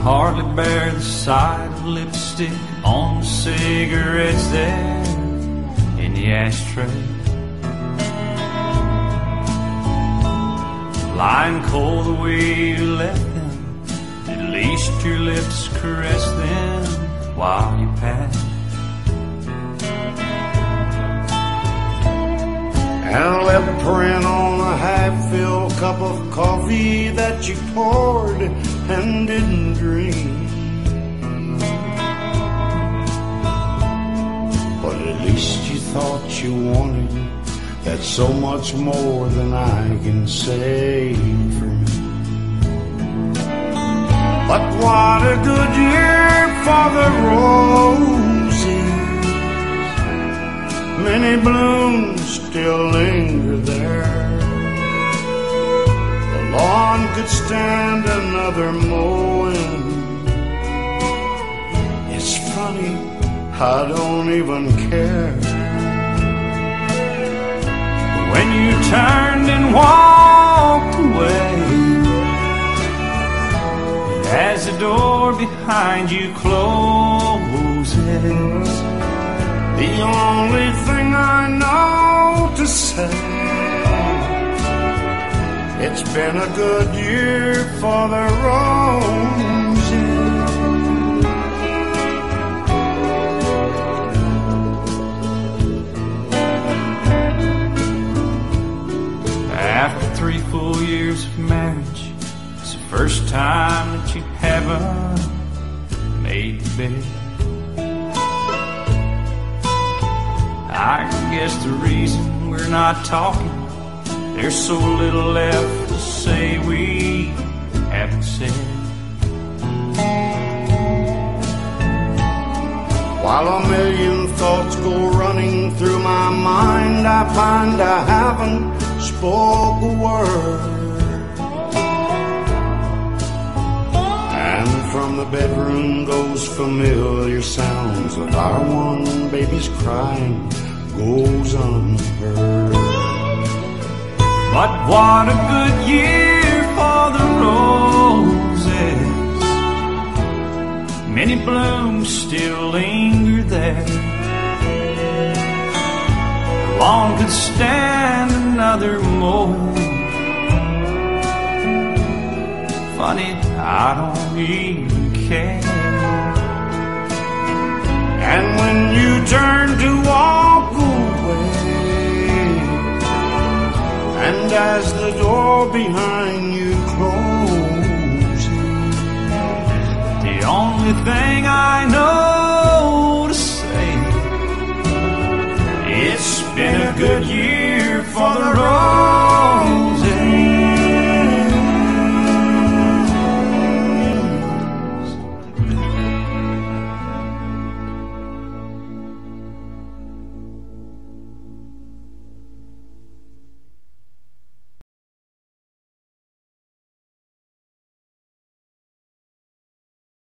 hardly bear the sight of lipstick on the cigarettes there in the ashtray. Lying cold the way you left them, at least your lips caress them while you pass. And left print on a half-filled cup of coffee that you poured and didn't drink. But at least you thought you wanted. That's so much more than I can say for me. But what a good year for the roses. Many blooms still linger there. The lawn could stand another mowing. It's funny, I don't even care. When you turned and walked away, and as the door behind you closes, the only thing I know to say, it's been a good year for the roses. After 3 full years of marriage, it's the first time that you haven't made the bed. I guess the reason we're not talking, there's so little left to say we haven't said. While a million thoughts go running through my mind, I find I haven't spoke a word. And from the bedroom goes familiar sounds of our one baby's crying goes unheard. But what a good year for the roses. Many blooms still linger there. The lawn could stand another mow. Funny, I don't even care. And when you turn to walk away, and as the door behind you closes, the only thing I know to say, it's been a good year for the